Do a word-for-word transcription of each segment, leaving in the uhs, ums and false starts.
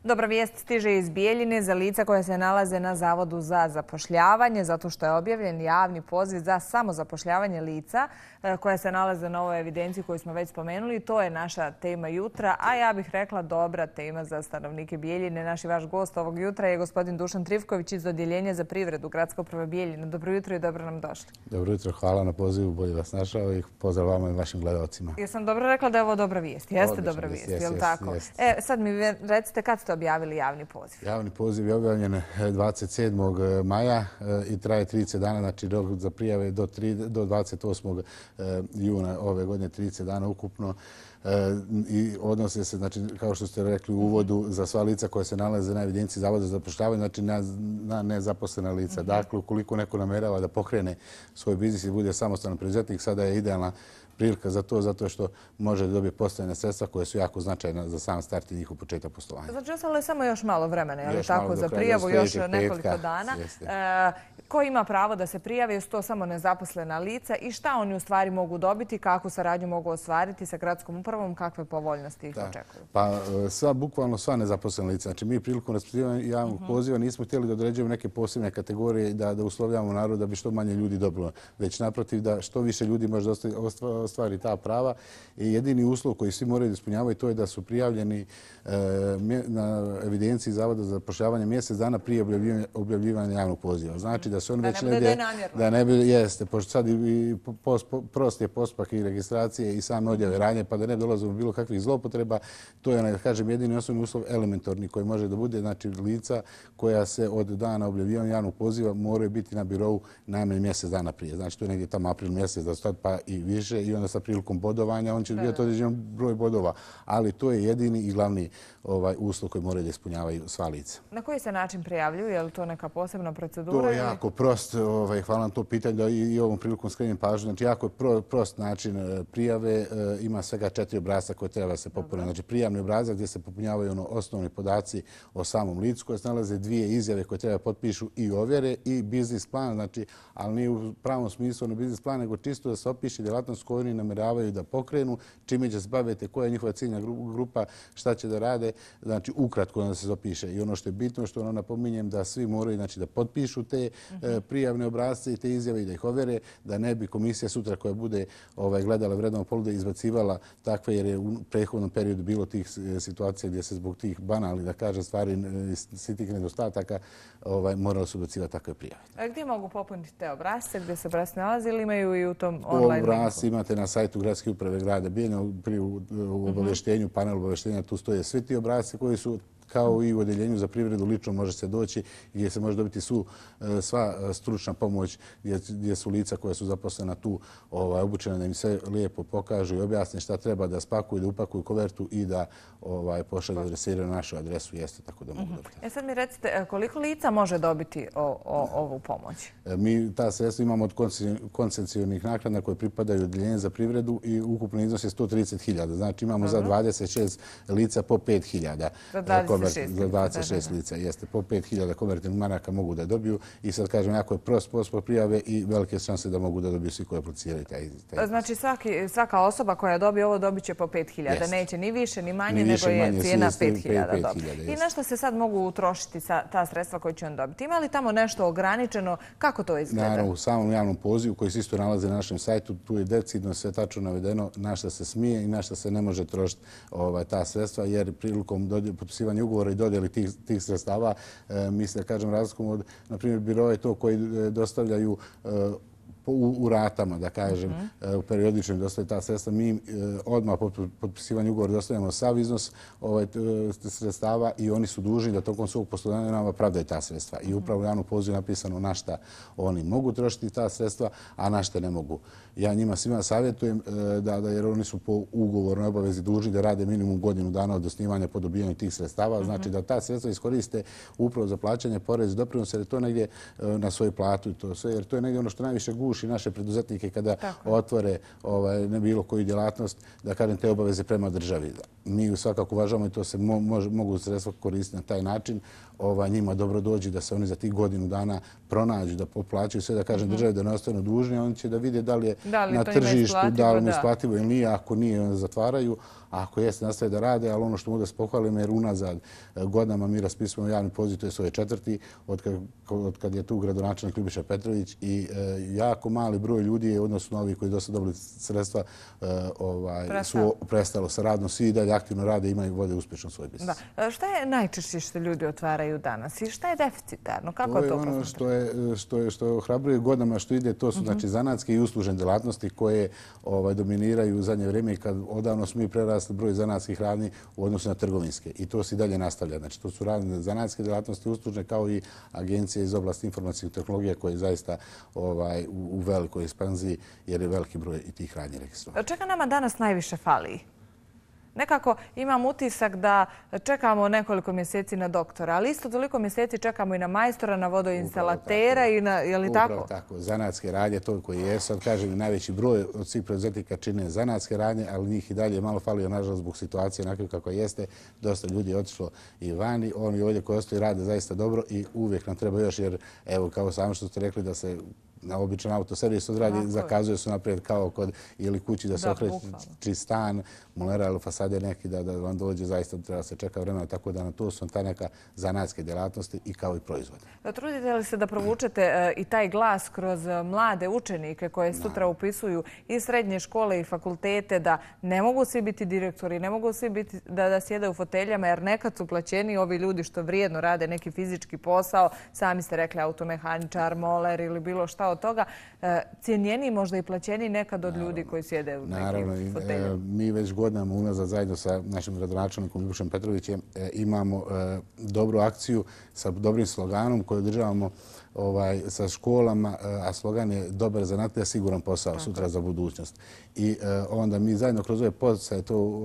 Dobra vijest stiže iz Bijeljine za lica koja se nalaze na Zavodu za zapošljavanje, zato što je objavljen javni poziv za samozapošljavanje lica koja se nalaze na ovoj evidenciji koju smo već spomenuli. To je naša tema jutra, a ja bih rekla dobra tema za stanovnike Bijeljine. Naš i vaš gost ovog jutra je gospodin Dušan Trivković iz Odjeljenja za privredu Gradske uprave Bijeljina. Dobro jutro i dobro nam došli. Dobro jutro, hvala na pozivu, bolje vas našao i pozdrav vama i vašim gledalcima. Jesam dobro rekla da je ovo dobra vijest? Jeste Odlično, dobra vijest, jest, je li jest, tako? jest. E, sad mi recite kad ste objavili javni poziv? Javni poziv je objavljen dvadeset sedmog maja i traje trideset dana, znači rok za prijave do, do dvadeset osmog juna ove godine, trideset dana ukupno. I odnose se, znači, kao što ste rekli u uvodu, za sva lica koja se nalaze na evidenciji Zavoda za zapošljavanje, znači na, na nezaposlena lica. Mm-hmm. Dakle, ukoliko neko namerava da pokrene svoj biznis i bude samostalan preduzetnik, sada je idealna prilika za to, zato što može da dobije postojene sredstva koje su jako značajne za sam start i njihov početak poslovanja. Znači, ostalo je samo još malo vremena, je li tako, za prijavu, još nekoliko dana. E, ko ima pravo da se prijavi, jesu to samo nezaposlena lica i šta oni u stvari mogu dobiti, kakvu saradnju mogu ostvariti sa gradskom upravom, kakve povoljnosti ih očekuju? Pa sva, bukvalno sva nezaposlena lica. Znači, mi prilikom raspisivanja javnog uh-huh. poziva nismo htjeli da određujemo neke posebne kategorije da, da uslovljavamo narod da bi što manje ljudi dobilo. Već naprotiv da što više ljudi može da ostvari ta prava. I jedini uslov koji svi moraju da ispunjavaju to je da su prijavljeni e, na evidenciji Zavoda za zapošljavanje mjesec dana prije objavljivanja, objavljivanja javnog poziva. Znači da se on da već ne ne bude da ne bude, jeste, pošto sad i post, prost je postupak i registracije i same odjave radnje, pa da ne dolazimo bilo kakvih zlopotreba. To je, da kažem, jedini osnovni uslov elementarni koji može da bude, znači lica koja se od dana objavljivanja javnog poziva moraju biti na birovu najmanje mjesec dana prije. Znači to je negdje tamo april mjesec da stad pa i više i onda sa prilikom bodovanja on će biti određen broj bodova, ali to je jedini i glavni ovaj uslov koji moraju da ispunjavaju sva lica. Na koji se način prijavljuju? Je li to neka posebna procedura? To je jako prost, ovaj, hvala na to pitanje da i, i ovom prilikom skrenem pažnju. Znači jako je pro, prost način prijave, ima svega četiri obrasca koje treba da se popune. Znači prijavni obrazac gdje se popunjavaju ono osnovni podaci o samom licu koje se nalaze dvije izjave koje treba potpišu i ovjere i biznis plan, znači, ali nije u pravom smislu ono biznis plan, nego čisto da se opiše djelatnost koju oni namjeravaju da pokrenu, čime će se baviti, koja je njihova ciljna grupa, šta će da rade, znači ukratko da se opiše. I ono što je bitno, što ono napominjem, da svi moraju znači, da potpišu te uh-huh. prijavne obrazce i te izjave i da ih overe, da ne bi komisija sutra koja bude ovaj, gledala vrednovnu ponudu izbacivala takve, jer je u prethodnom periodu bilo tih situacija gdje se zbog tih banalnih, da kaže, stvari svi tih nedostataka ovaj, moralo su ubacivati takve prijave. A gdje mogu popuniti te obrazce, gdje se obrazci nalazi ili imaju i u tom online linku? Obrazci imate na sajtu Gradske uprave grada Bijeljine, pri obavještenju, panel obavještenja, tu stoje svi ti obrazci koji su kao i u Odjeljenju za privredu lično može se doći gdje se može dobiti su, sva stručna pomoć gdje, gdje su lica koja su zaposlena tu ovaj, obučena da im sve lijepo pokažu i objasne šta treba da spakuju, da upakuju kovertu i da ovaj, pošalju adresiraju na našu adresu. Jeste tako da mogu uh-huh. dobiti. E sad mi recite koliko lica može dobiti o, o, ovu pomoć? Mi ta sredstva imamo od koncesionih naknada koje pripadaju Odjeljenju za privredu i ukupno iznos je sto trideset hiljada. Znači imamo uh-huh. za dvadeset šest lica po pet hiljada. Za dvadeset šest lica, jeste. Po pet hiljada konvertnih maraka mogu da dobiju i sad kažem, jako je prost postupak prijave i velike šanse da mogu da dobiju svi koji apliciraju taj iznos. Znači svaki, svaka osoba koja dobije ovo dobit će po pet hiljada. Neće ni više ni manje, ni više, nego je cijena pet hiljada. I na što se sad mogu utrošiti sa ta sredstva koje će on dobiti? Ima li tamo nešto ograničeno? Kako to izgleda? Naravno, u samom javnom pozivu koji se isto nalazi na našem sajtu, tu je decidno sve tačno navedeno na što se smije i na što se ne može trošiti ovaj, ta sredstva, jer prilikom potpisivanja ugovora i dodjeli tih, tih sredstava, e, mi se, kažem, razlikom od, na primjer, biroje to koji dostavljaju e, U, u ratama, da kažem, uh-huh. u periodičnim dostaje ta sredstva. Mi e, odmah po potpisivanju ugovora dostavljamo sav iznos ovaj, sredstava i oni su dužni da tokom svog poslovanja nama pravdaju ta sredstva. I upravo u javnom pozivu napisano na šta oni mogu trošiti ta sredstva, a na šta ne mogu. Ja njima svima savjetujem e, da, da, jer oni su po ugovornoj obavezi dužni da rade minimum godinu dana od osnivanja po dobijanju tih sredstava. Uh-huh. Znači da ta sredstva iskoriste upravo za plaćanje poreza i doprinosa, jer je to negdje e, na svoju platu i to sve, jer to je negdje ono što najviše guši guši naše preduzetnike kada otvore ne bilo koju djelatnost, da kažem te obaveze prema državi. Mi svakako uvažavamo i to se mogu sredstva koristiti na taj način. Njima dobro dođi da se oni za tih godinu dana pronađu, da poplaćaju sve, da kažem državi da ne ostanu dužni, oni će da vide da li je na tržištu, da li im isplativo ili nije, ako nije, onda zatvaraju, a ako jeste, nastaje da rade, ali ono što mogu da se pohvalim, jer unazad godinama mi raspisujemo javni poziv, to je svoj četvrti, od kad je tu gradonačelnik Ljubiša Petrović i jako mali broj ljudi je, odnosno ovi koji dosta dobili sredstva, su prestalo sa radom, svi dalje aktivno rade i imaju vode uspješno svoj biznis. Šta je najčešće što ljudi otvaraju danas i šta je deficitarno? Kako je to ono što je što ohrabruje godinama što ide, to su znači zanatske i uslužne djelatnosti koje dominiraju u zadnje vrijeme i kad odavno smo mi prerasli broj zanatskih radnji u odnosu na trgovinske i to se i dalje nastavlja. Znači to su razne zanatske djelatnosti uslužne kao i agencije iz oblasti informacijskih tehnologija koje je zaista u velikoj ekspanziji jer je veliki broj i tih radnji registrovan. Čega nama danas najviše fali? Nekako imam utisak da čekamo nekoliko mjeseci na doktora, ali isto toliko mjeseci čekamo i na majstora, na vodoinstalatera i na, je li tako? Upravo tako. Zanatske radnje, to koji je, sad kažem, najveći broj od svih preduzetnika čine zanatske radnje, ali njih i dalje malo falio, nažalost, zbog situacije onako kako jeste. Dosta ljudi je otišlo i vani. Oni ovdje koji ostaju rade zaista dobro i uvijek nam treba još, jer evo, kao samo što ste rekli da se na običan autoservis odradi, zakazuje se naprijed kao kod ili kući da se okreći stan, molera ili fasade neki da vam dođe, zaista treba se čeka vremena, tako da na to su ta neka zanatske djelatnosti i kao i proizvode. Trudite li se da provučete i taj glas kroz mlade učenike koje sutra upisuju i srednje škole i fakultete da ne mogu svi biti direktori, ne mogu svi biti da sjede u foteljama jer nekad su plaćeni ovi ljudi što vrijedno rade neki fizički posao, sami ste rekli automehaničar, moler ili bilo šta od toga, cijenjeni možda i plaćeni nekad od ljudi koji sjede u nekim foteljama. Naravno, mi već godinama unazad zajedno sa našim gradonačelnikom Ljubišem Petrovićem imamo dobru akciju sa dobrim sloganom koju održavamo sa školama, a slogan je dobar zanat, je siguran posao sutra za budućnost. I onda mi zajedno kroz ove poticaje,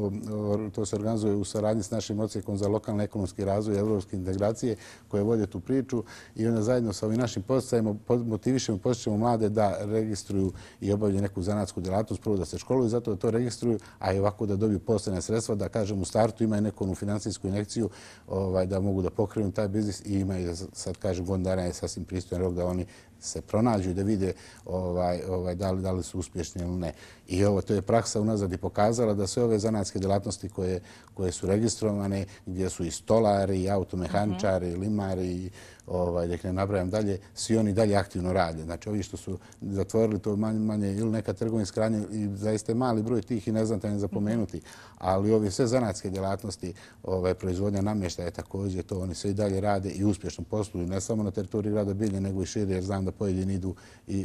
to se organizuje u saradnji s našim odsjekom za lokalni ekonomski razvoj i evropske integracije koje vode tu priču i onda zajedno sa ovim našim poticajima motivišemo i potičemo mlade da registruju i obavljaju neku zanatsku djelatnost, prvo da se školuju, zato da to registruju, a i ovako da dobiju posebne sredstva, da kažem u startu imaju neku finansijsku injekciju da mogu da pokrenu taj biznis i imaju, sad kažem, godin dana je sasvim pristojan rok da oni se pronađu i da vide da li su uspješni ili ne. I ovo, to je praksa unazad i pokazala da sve ove zanatske djelatnosti koje su registrovane, gdje su i stolari, i automehaničari, i limari, da ih ne nabrajam dalje, svi oni dalje aktivno rade. Znači, ovi što su zatvorili to manje ili neka trgovinska radnja i zaista je mali broj tih i ne znam te ne zapomenuti, ali ovi sve zanatske djelatnosti, proizvodnja namještaja također, to oni sve i dalje rade i uspješno posluju, ne samo na teritoriji grada Bijeljine, nego i šire, jer znam da pojedini idu i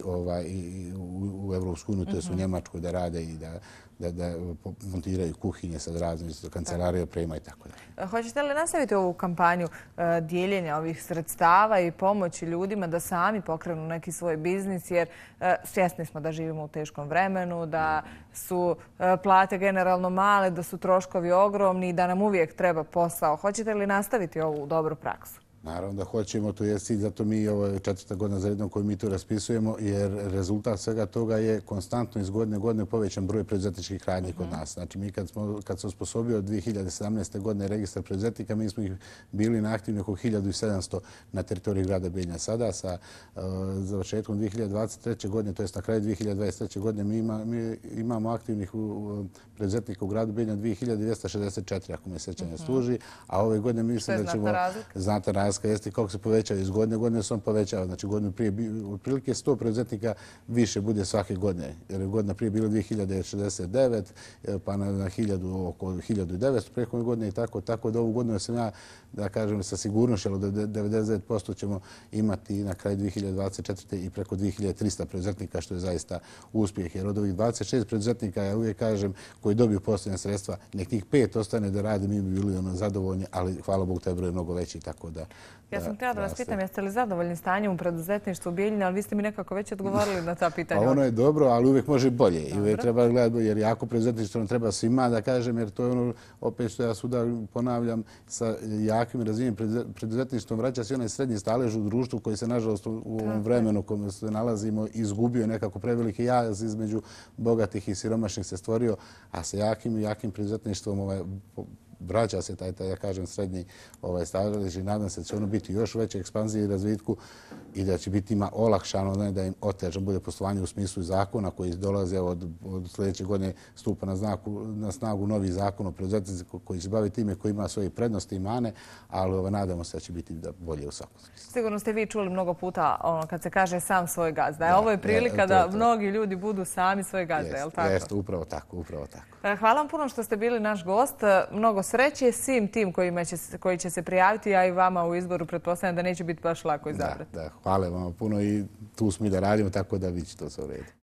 u Evropsku uniju, to je u Njemačkoj da rade i da montiraju kuhinje sa raznim kancelarije, oprema i tako dalje. Hoćete li nastaviti ovu kampanju dijeljenja ovih sredstava i pomoći ljudima da sami pokrenu neki svoj biznis, jer svjesni smo da živimo u teškom vremenu, da su plate generalno male, da su troškovi ogromni i da nam uvijek treba posao. Hoćete li nastaviti ovu dobru praksu? Naravno da hoćemo, to je cilj, zato mi ovo je četvrta godina za redom koju mi tu raspisujemo, jer rezultat svega toga je konstantno iz godine godine povećan broj preduzetničkih radnji kod nas. Znači mi kad se osposobio od dvije hiljade sedamnaeste. godine registar preduzetnika, mi smo ih bili na aktivni oko hiljadu sedamsto na teritoriji grada Bijeljine. Sada sa završetkom dvije hiljade dvadeset treće. godine, to je na kraju dvije hiljade dvadeset treće. godine, mi imamo aktivnih preduzetnika u gradu Bijeljina dvije hiljade dvjesto šezdeset četiri, ako me sjećanje služi, a ove godine mislim da ćemo... Znatna razlika jeste kako se povećava iz godine. Godine se on povećava. Znači godinu prije otprilike sto preduzetnika više bude svake godine. Jer je godina prije bilo dvije hiljade šezdeset devet, pa na hiljadu, oko hiljadu devetsto preko godine i tako. Tako da ovu godinu sam ja, da kažem, sa sigurnošću, ali da devedeset devet posto ćemo imati na kraju dvije hiljade dvadeset četvrte. i preko dvije hiljade trista preduzetnika, što je zaista uspjeh. Jer od ovih dvadeset šest preduzetnika, ja uvijek kažem, koji dobiju posebne sredstva, nek njih pet ostane da radi, mi bi bili zadovoljni, ali hvala Bogu, taj broj je mnogo veći, tako da Ja sam htjela da vas pitam, jeste li zadovoljni stanjem u preduzetništvu u Bijeljini, ali vi ste mi nekako već odgovorili na ta pitanja. Pa ono je dobro, ali uvijek može bolje. I uvijek treba gledati, jer jako preduzetništvo nam treba svima, da kažem, jer to je ono, opet što ja svuda ponavljam, sa jakim i razvijenim preduzetništvom vraća se onaj srednji stalež u društvu koji se, nažalost, u ovom vremenu u kojem se nalazimo izgubio nekako preveliki jaz između bogatih i siromašnih se stvorio, a sa jakim i jakim preduzetništvom ovaj, vraća se taj, taj, ja kažem, srednji ovaj, stalež i nadam se da će ono biti još u većoj ekspanziji i razvitku i da će biti ima olakšano, ne, da im oteža bude poslovanje u smislu zakona koji dolaze od, od sljedeće godine stupa na, znaku, na snagu novi zakon o preduzetnicima koji se bavi time, koji ima svoje prednosti i mane, ali ovaj, nadamo se da će biti da bolje u svakom smislu. Sigurno ste vi čuli mnogo puta ono, kad se kaže sam svoj gazda. Da, ovo je prilika je, to, da to. mnogi ljudi budu sami svoj gazda, je li tako? Jeste, upravo tako, upravo tako. Hvala vam puno što ste bili naš gost. Mnogo sreće svim tim kojima će, koji će se prijaviti, a i vama u izboru pretpostavljam da neće biti baš lako izabrati. Da, da, hvala vam puno i tu smo i da radimo, tako da vi će to sve u redu.